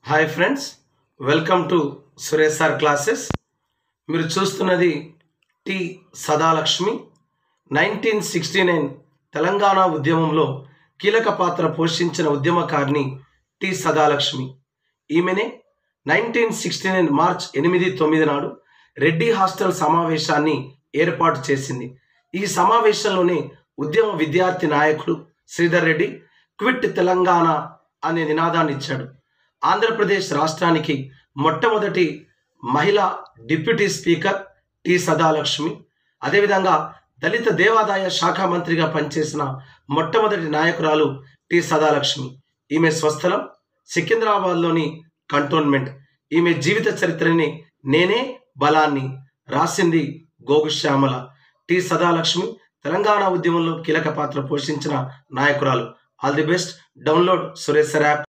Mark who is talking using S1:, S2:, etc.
S1: Hi friends, welcome to Suresh sir classes. మీరు చూస్తున్నది T Sadalakshmi. 1969 Telangana ఉద్యమంలో కీలక పాత్ర పోషించిన ఉద్యమకారిణి టి సదాలక్ష్మి. ఈమెనే 1969 మార్చ్ 8-9 నాడు రెడ్డి హాస్టల్ సమావేశాన్ని ఏర్పాటు చేసింది. ఈ సమావేశంలోనే ఉద్యమ విద్యార్థి నాయకుడు శ్రీధర్ రెడ్డి క్విట్ తెలంగాణ అనే నినాదాన్ని ఇచ్చాడు. ఆంధ్రప్రదేశ్ రాష్ట్రానికి మొట్టమొదటి మహిళా డిప్యూటీ స్పీకర్ టి సదాలక్ష్మి. అదేవిధంగా దళిత దేవాదాయ శాఖ మంత్రిగా పనిచేసిన మొట్టమొదటి నాయకురాలు టి సదాలక్ష్మి. ఈమె స్వస్థలం సికింద్రాబాద్లోని కంటోన్మెంట్. ఈమె జీవిత చరిత్రని నేనే బలాన్ని రాసింది గోగుశ్యామల. టి సదాలక్ష్మి తెలంగాణ ఉద్యమంలో కీలక పాత్ర పోషించిన నాయకురాలు. All the best. Download Suresh sir app.